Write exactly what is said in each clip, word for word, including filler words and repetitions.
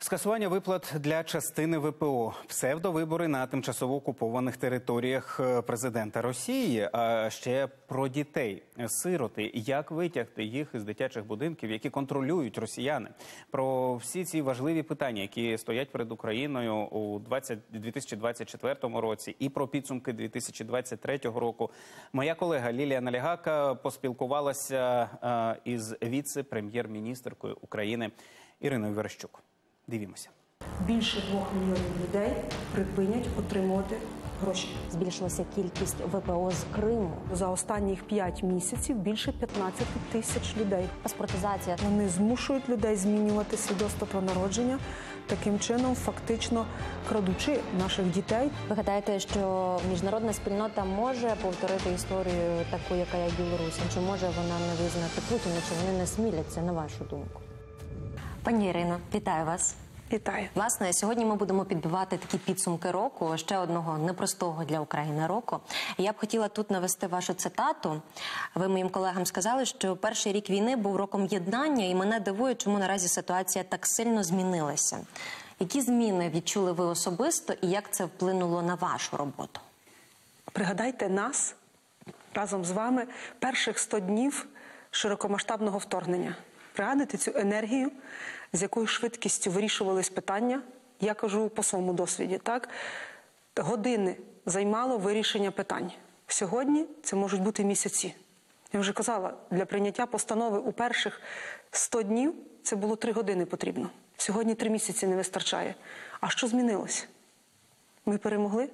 Скасування виплат для частини ВПО, псевдовибори на тимчасово окупованих територіях президента Росії, а ще про дітей, сироти, як витягти їх із дитячих будинків, які контролюють росіяни. Про всі ці важливі питання, які стоять перед Україною у дві тисячі двадцять четвертому році, і про підсумки дві тисячі двадцять третього року. Моя колега Лілія Налігака поспілкувалася із віце-прем'єр-міністеркою України Іриною Верещук. Дивімося. Більше двох мільйонів людей припинять отримувати гроші. Збільшилася кількість ВПО з Криму. За останніх п'ять місяців більше п'ятнадцять тисяч людей. Паспортизація. Вони змушують людей змінювати свідоцтво про народження, таким чином фактично крадучи наших дітей. Ви гадаєте, що міжнародна спільнота може повторити історію таку, яка є Білорусі? Чи може вона не визнати Путіна, чи вони не сміляться, на вашу думку? Пані Ірино, вітаю вас. Вітаю. Власне, сьогодні ми будемо підбивати такі підсумки року, ще одного непростого для України року. Я б хотіла тут навести вашу цитату. Ви моїм колегам сказали, що перший рік війни був роком єднання, і мене дивує, чому наразі ситуація так сильно змінилася. Які зміни відчули ви особисто і як це вплинуло на вашу роботу? Пригадайте нас разом з вами перших сто днів широкомасштабного вторгнення. Пригадуйте цю енергію, з якою швидкістю вирішувались питання. Я кажу по своєму досвіді, так? Години займало вирішення питань. Сьогодні це можуть бути місяці. Я вже казала, для прийняття постанови у перших сто днів це було три години потрібно. Сьогодні три місяці не вистачає. А що змінилось? Ми перемогли?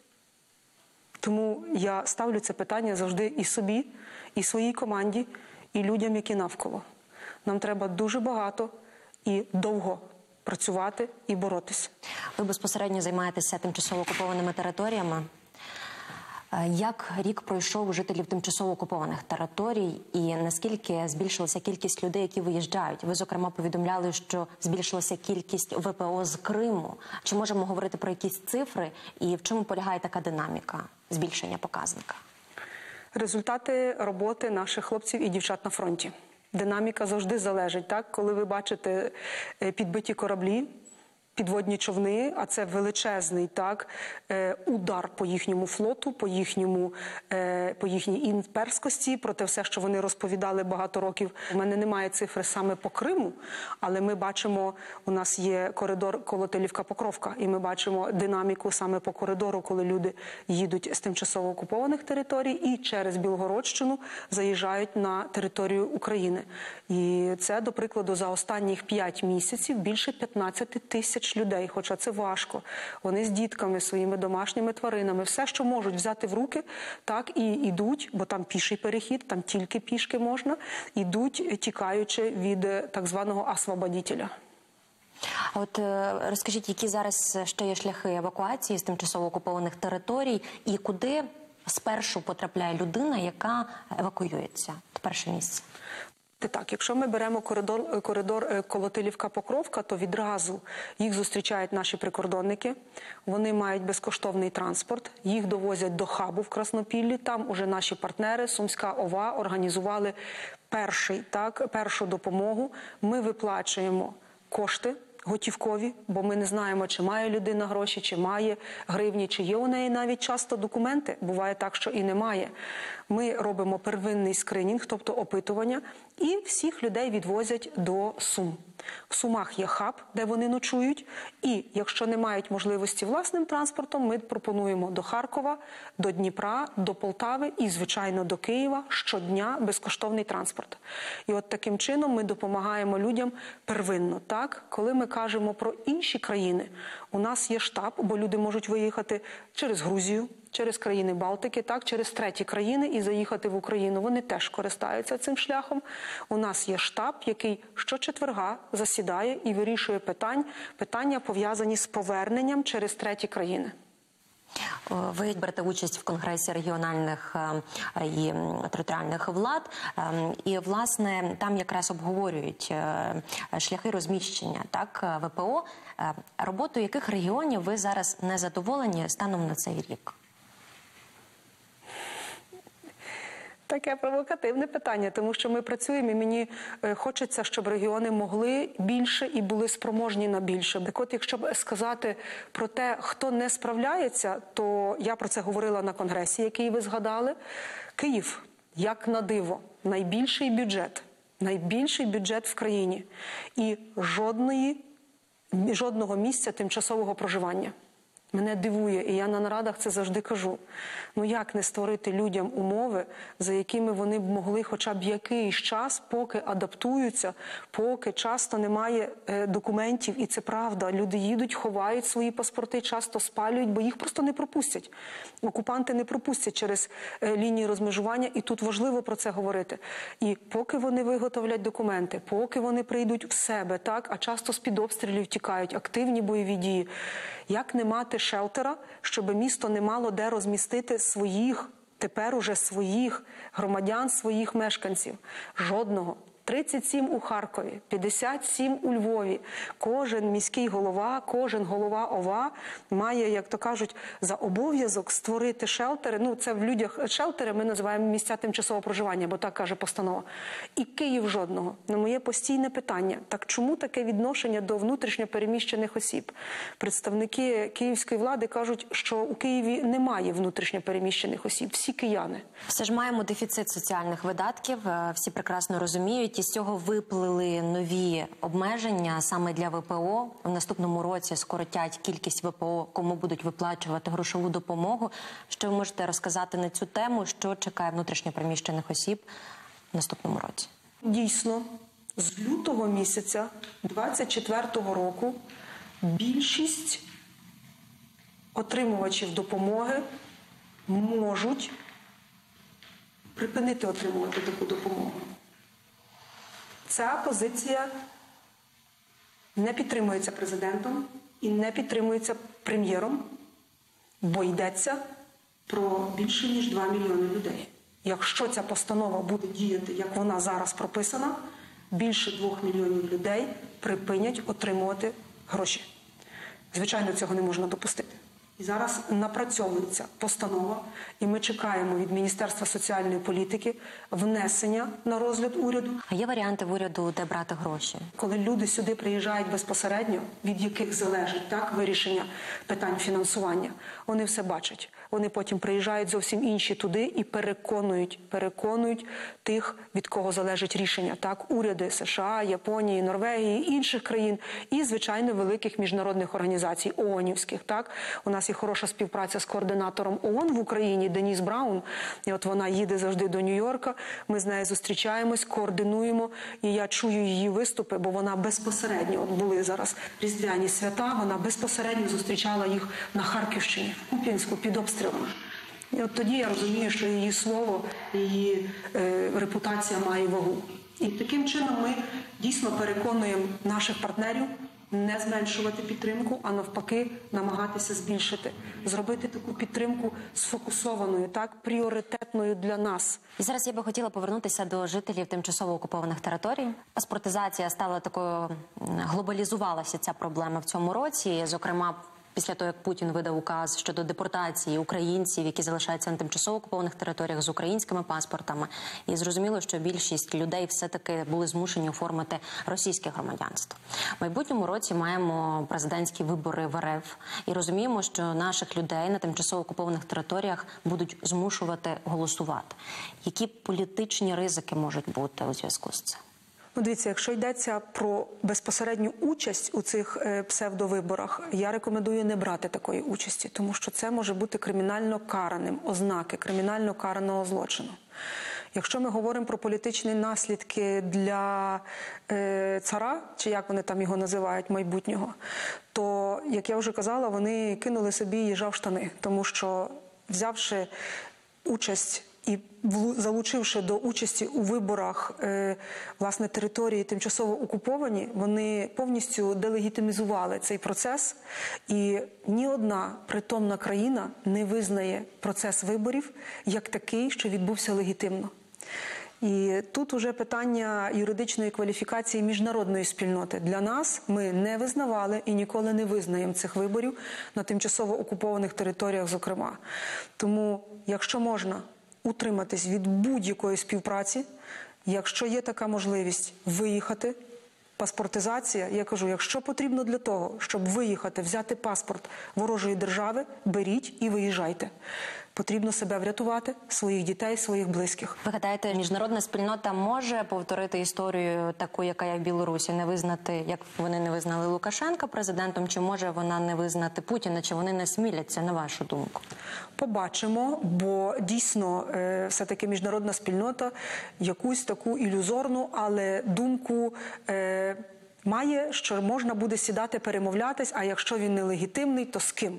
Тому я ставлю це питання завжди і собі, і своїй команді, і людям, які навколо. Нам треба дуже багато і довго працювати і боротися. Ви безпосередньо займаєтеся тимчасово окупованими територіями. Як рік пройшов у жителів тимчасово окупованих територій і наскільки збільшилася кількість людей, які виїжджають? Ви, зокрема, повідомляли, що збільшилася кількість ВПО з Криму. Чи можемо говорити про якісь цифри і в чому полягає така динаміка збільшення показника? Результати роботи наших хлопців і дівчат на фронті. Динаміка завжди залежить, так? Коли ви бачите підбиті кораблі, підводні човни, а це величезний, так, удар по їхньому флоту, по, їхньому, по їхній імперськості, про те все, що вони розповідали багато років. У мене немає цифри саме по Криму, але ми бачимо, у нас є коридор Колотилівка-Покровка, і ми бачимо динаміку саме по коридору, коли люди їдуть з тимчасово окупованих територій і через Білгородщину заїжджають на територію України. І це, до прикладу, за останніх п'ять місяців більше п'ятнадцять тисяч людей, хоча це важко. Вони з дітками, своїми домашніми тваринами, все, що можуть взяти в руки, так і йдуть, бо там піший перехід, там тільки пішки можна, йдуть, тікаючи від так званого освободителя. От розкажіть, які зараз ще є шляхи евакуації з тимчасово окупованих територій і куди спершу потрапляє людина, яка евакуюється? Це перше місце. Так, якщо ми беремо коридор, коридор Колотилівка-Покровка, то відразу їх зустрічають наші прикордонники. Вони мають безкоштовний транспорт, їх довозять до хабу в Краснопіллі. Там уже наші партнери, Сумська ОВА, організували перший, так, першу допомогу. Ми виплачуємо кошти готівкові, бо ми не знаємо, чи має людина гроші, чи має гривні, чи є у неї навіть часто документи. Буває так, що і немає. Ми робимо первинний скринінг, тобто опитування, і всіх людей відвозять до Сум. В Сумах є хаб, де вони ночують, і якщо не мають можливості власним транспортом, ми пропонуємо до Харкова, до Дніпра, до Полтави і, звичайно, до Києва щодня безкоштовний транспорт. І от таким чином ми допомагаємо людям первинно. Так? Коли ми кажемо про інші країни, у нас є штаб, бо люди можуть виїхати через Грузію, через країни Балтики, так, через треті країни і заїхати в Україну. Вони теж користаються цим шляхом. У нас є штаб, який щочетверга засідає і вирішує питань, питання, пов'язані з поверненням через треті країни. Ви берете участь в Конгресі регіональних і територіальних влад, і, власне, там якраз обговорюють шляхи розміщення, так, ВПО. Роботою яких регіонів ви зараз не задоволені станом на цей рік? Таке провокативне питання, тому що ми працюємо, і мені е, хочеться, щоб регіони могли більше і були спроможні на більше. Так от, якщо б сказати про те, хто не справляється, то я про це говорила на конгресі, який ви згадали. Київ, як на диво, найбільший бюджет, найбільший бюджет в країні і жодної, жодного місця тимчасового проживання. Мене дивує, і я на нарадах це завжди кажу. Ну як не створити людям умови, за якими вони б могли хоча б якийсь час, поки адаптуються, поки часто немає е, документів, і це правда. Люди їдуть, ховають свої паспорти, часто спалюють, бо їх просто не пропустять. Окупанти не пропустять через е, лінії розмежування, і тут важливо про це говорити. І поки вони виготовлять документи, поки вони прийдуть в себе, так, а часто з-під обстрілів тікають, активні бойові дії, як не мати шелтера, щоб місто не мало де розмістити своїх, тепер уже своїх громадян, своїх мешканців? Жодного. тридцять сім у Харкові, п'ятдесят сім у Львові. Кожен міський голова, кожен голова ОВА має, як то кажуть, за обов'язок створити шелтери. Ну, це в людях шелтери ми називаємо місця тимчасового проживання, бо так каже постанова. І Київ жодного. На моє постійне питання, так чому таке відношення до внутрішньо переміщених осіб? Представники київської влади кажуть, що у Києві немає внутрішньо переміщених осіб, всі кияни. Все ж маємо дефіцит соціальних видатків, всі прекрасно розуміють. І з цього виплили нові обмеження саме для ВПО. В наступному році скоротять кількість ВПО, кому будуть виплачувати грошову допомогу. Що ви можете розказати на цю тему? Що чекає внутрішньопереміщених осіб в наступному році? Дійсно, з лютого місяця двадцять четвертого року більшість отримувачів допомоги можуть припинити отримувати таку допомогу. Ця позиція не підтримується президентом і не підтримується прем'єром, бо йдеться про більше ніж два мільйони людей. Якщо ця постанова буде діяти, як вона зараз прописана, більше двох мільйонів людей припинять отримувати гроші. Звичайно, цього не можна допустити. І зараз напрацьовується постанова, і ми чекаємо від Міністерства соціальної політики внесення на розгляд уряду. А є варіанти в уряду, де брати гроші? Коли люди сюди приїжджають безпосередньо, від яких залежить так вирішення питань фінансування, вони все бачать. Вони потім приїжджають зовсім інші туди і переконують, переконують тих, від кого залежить рішення. Так, уряди США, Японії, Норвегії, інших країн і, звичайно, великих міжнародних організацій, ООНівських. Так, у нас є хороша співпраця з координатором ООН в Україні Деніс Браун. І от вона їде завжди до Нью-Йорка. Ми з нею зустрічаємось, координуємо. І я чую її виступи, бо вона безпосередньо, от були зараз різдвяні свята, вона безпосередньо зустрічала їх на Харківщині, в Куп'янську, під обстрілами. І от тоді я розумію, що її слово, її е, репутація має вагу. І таким чином ми дійсно переконуємо наших партнерів не зменшувати підтримку, а навпаки намагатися збільшити. Зробити таку підтримку сфокусованою, так, пріоритетною для нас. І зараз я би хотіла повернутися до жителів тимчасово окупованих територій. Паспортизація стала такою, глобалізувалася ця проблема в цьому році, зокрема, після того, як Путін видав указ щодо депортації українців, які залишаються на тимчасово окупованих територіях з українськими паспортами. І зрозуміло, що більшість людей все-таки були змушені оформити російське громадянство. В майбутньому році маємо президентські вибори в РФ. І розуміємо, що наших людей на тимчасово окупованих територіях будуть змушувати голосувати. Які політичні ризики можуть бути у зв'язку з цим? Ну, дивіться, якщо йдеться про безпосередню участь у цих е, псевдовиборах, я рекомендую не брати такої участі, тому що це може бути кримінально караним, ознаки кримінально караного злочину. Якщо ми говоримо про політичні наслідки для е, цара, чи як вони там його називають, майбутнього, то, як я вже казала, вони кинули собі їжа в штани, тому що, взявши участь і залучивши до участі у виборах е, власне території тимчасово окуповані, вони повністю делегітимізували цей процес, і ні одна притомна країна не визнає процес виборів як такий, що відбувся легітимно. І тут уже питання юридичної кваліфікації міжнародної спільноти. Для нас ми не визнавали і ніколи не визнаємо цих виборів на тимчасово окупованих територіях, зокрема. Тому, якщо можна, утриматись від будь-якої співпраці. Якщо є така можливість виїхати, паспортизація, я кажу, якщо потрібно для того, щоб виїхати, взяти паспорт ворожої держави, беріть і виїжджайте. Потрібно себе врятувати, своїх дітей, своїх близьких. Ви гадаєте, міжнародна спільнота може повторити історію таку, яка є в Білорусі, не визнати, як вони не визнали Лукашенка президентом, чи може вона не визнати Путіна, чи вони не сміляться, на вашу думку? Побачимо, бо дійсно все-таки міжнародна спільнота якусь таку ілюзорну, але думку е, має, що можна буде сідати перемовлятись, а якщо він нелегітимний, то з ким?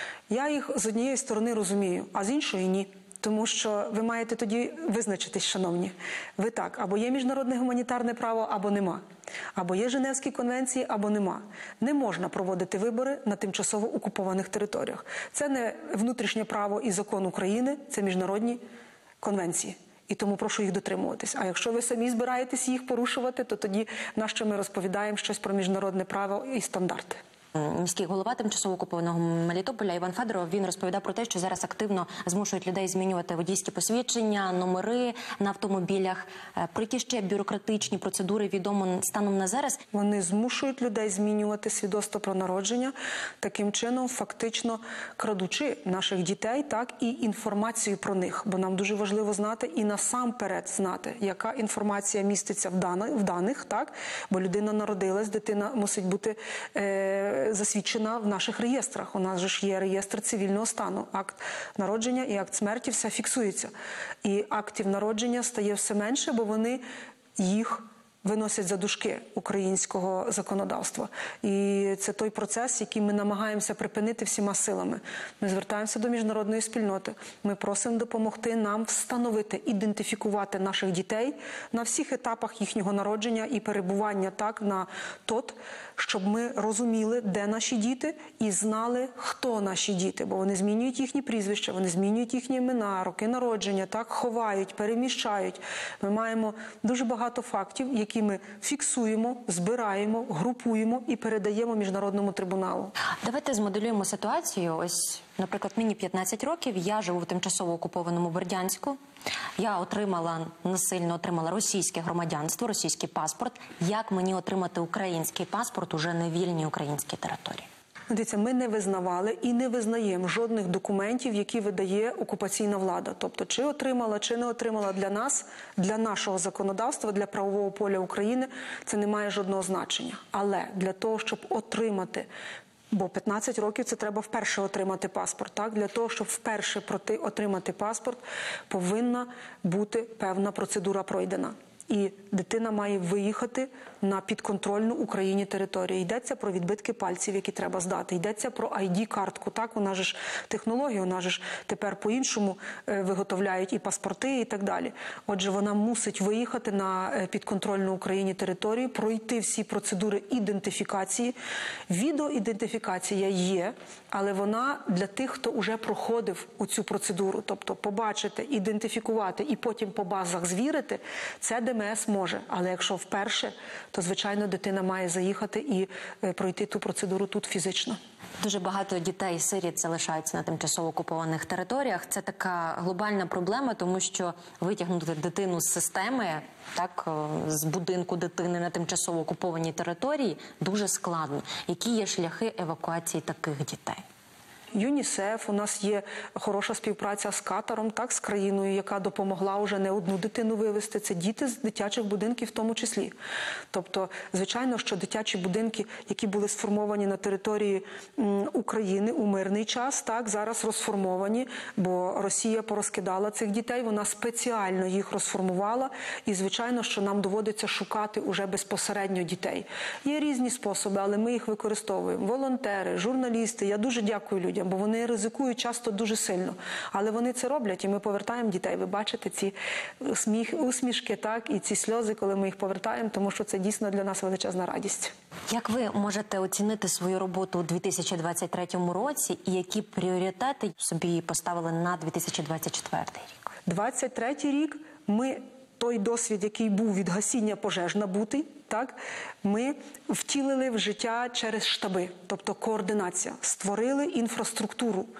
Я їх з однієї сторони розумію, а з іншої – ні. Тому що ви маєте тоді визначитись, шановні. Ви так, або є міжнародне гуманітарне право, або нема. Або є Женевські конвенції, або нема. Не можна проводити вибори на тимчасово окупованих територіях. Це не внутрішнє право і закон України, це міжнародні конвенції. І тому прошу їх дотримуватись. А якщо ви самі збираєтесь їх порушувати, то тоді нащо ми розповідаємо щось про міжнародне право і стандарти? Міський голова тимчасово окупованого Мелітополя Іван Федоров, він розповідав про те, що зараз активно змушують людей змінювати водійські посвідчення, номери на автомобілях. Про які ще бюрократичні процедури відомо станом на зараз? Вони змушують людей змінювати свідоцтво про народження, таким чином фактично крадучи наших дітей, так і інформацію про них. Бо нам дуже важливо знати і насамперед знати, яка інформація міститься в даних, в даних так? Бо людина народилась, дитина мусить бути е засвідчена в наших реєстрах. У нас же ж є реєстр цивільного стану. Акт народження і акт смерті все фіксується. І актів народження стає все менше, бо вони їх виносять за дужки українського законодавства. І це той процес, який ми намагаємося припинити всіма силами. Ми звертаємося до міжнародної спільноти. Ми просимо допомогти нам встановити, ідентифікувати наших дітей на всіх етапах їхнього народження і перебування так на тот, щоб ми розуміли, де наші діти, і знали, хто наші діти. Бо вони змінюють їхні прізвища, вони змінюють їхні імена, роки народження, так, ховають, переміщають. Ми маємо дуже багато фактів, які ми фіксуємо, збираємо, групуємо і передаємо Міжнародному трибуналу. Давайте змоделюємо ситуацію. Ось, наприклад, мені п'ятнадцять років, я живу в тимчасово окупованому Бердянську. Я отримала, насильно отримала російське громадянство, російський паспорт. Як мені отримати український паспорт уже на вільній українській території? Дивіться, ми не визнавали і не визнаємо жодних документів, які видає окупаційна влада. Тобто, чи отримала, чи не отримала для нас, для нашого законодавства, для правового поля України, це не має жодного значення. Але для того, щоб отримати, бо п'ятнадцять років це треба вперше отримати паспорт, так? Для того, щоб вперше проти отримати паспорт, повинна бути певна процедура пройдена. І дитина має виїхати на підконтрольну Україні територію. Йдеться про відбитки пальців, які треба здати. Йдеться про ай ді-картку. Так, у нас же ж технологія, у нас же ж тепер по-іншому виготовляють і паспорти, і так далі. Отже, вона мусить виїхати на підконтрольну Україні територію, пройти всі процедури ідентифікації. Відеоідентифікація є, але вона для тих, хто вже проходив оцю процедуру. Тобто побачити, ідентифікувати і потім по базах звірити – це де ем ес може, але якщо вперше, то, звичайно, дитина має заїхати і пройти ту процедуру тут фізично. Дуже багато дітей-сиріт залишаються на тимчасово окупованих територіях. Це така глобальна проблема, тому що витягнути дитину з системи, так, з будинку дитини на тимчасово окупованій території дуже складно. Які є шляхи евакуації таких дітей? ЮНІСЕФ, у нас є хороша співпраця з Катаром, так, з країною, яка допомогла вже не одну дитину вивезти. Це діти з дитячих будинків в тому числі. Тобто, звичайно, що дитячі будинки, які були сформовані на території м, України у мирний час, так, зараз розформовані, бо Росія порозкидала цих дітей, вона спеціально їх розформувала, і, звичайно, що нам доводиться шукати уже безпосередньо дітей. Є різні способи, але ми їх використовуємо. Волонтери, журналісти, я дуже дякую людям, бо вони ризикують часто дуже сильно. Але вони це роблять, і ми повертаємо дітей. Ви бачите ці сміх, усмішки, так, і ці сльози, коли ми їх повертаємо, тому що це дійсно для нас величезна радість. Як ви можете оцінити свою роботу у дві тисячі двадцять третьому році і які пріоритети собі поставили на дві тисячі двадцять четвертий рік? двадцять третій рік ми той досвід, який був від гасіння пожеж набутий, так, ми втілили в життя через штаби, тобто координація, створили інфраструктуру.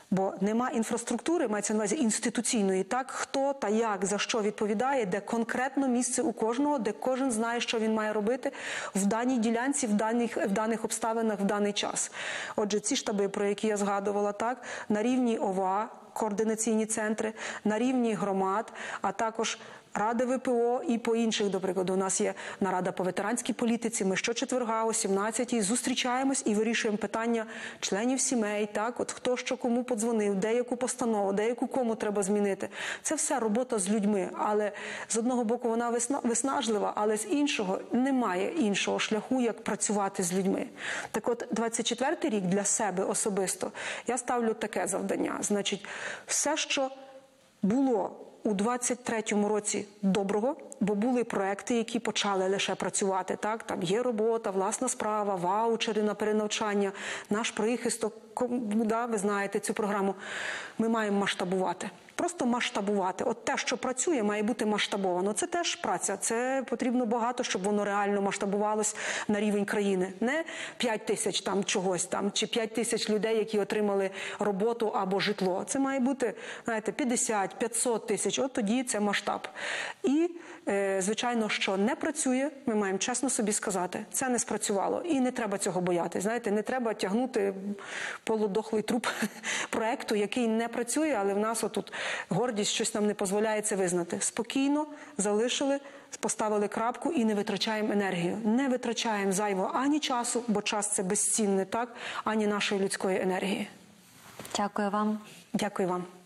Бо нема інфраструктури, мається на увазі інституційної, так, хто та як, за що відповідає, де конкретно місце у кожного, де кожен знає, що він має робити в даній ділянці, в даних, в даних обставинах, в даний час. Отже, ці штаби, про які я згадувала, так, на рівні О В А, координаційні центри, на рівні громад, а також Ради В П О і по інших, до прикладу, у нас є нарада по ветеранській політиці. Ми щочетверга о сімнадцятій зустрічаємось і вирішуємо питання членів сімей, так, от хто що кому подзвонив, де яку постанову, де яку кому треба змінити. Це все робота з людьми, але з одного боку вона виснажлива, але з іншого немає іншого шляху, як працювати з людьми. Так от, двадцять четвертий рік для себе особисто я ставлю таке завдання. Значить, все, що було у двадцять третьому році доброго, бо були проекти, які почали лише працювати. Так? Там є робота, власна справа, ваучери на перенавчання, наш прихисток, да, ви знаєте цю програму. Ми маємо масштабувати. Просто масштабувати. От те, що працює, має бути масштабовано. Це теж праця. Це потрібно багато, щоб воно реально масштабувалось на рівень країни. Не п'ять тисяч там чогось там, чи п'ять тисяч людей, які отримали роботу або житло. Це має бути, знаєте, п'ятдесят, п'ятсот тисяч. От тоді це масштаб. І, е, звичайно, що не працює, ми маємо чесно собі сказати, це не спрацювало. І не треба цього боятися. Знаєте, не треба тягнути полудохлий труп проекту, який не працює, але в нас отут гордість щось нам не дозволяє це визнати. Спокійно залишили, поставили крапку і не витрачаємо енергію. Не витрачаємо зайво ані часу, бо час – це безцінне, так, ані нашої людської енергії. Дякую вам. Дякую вам.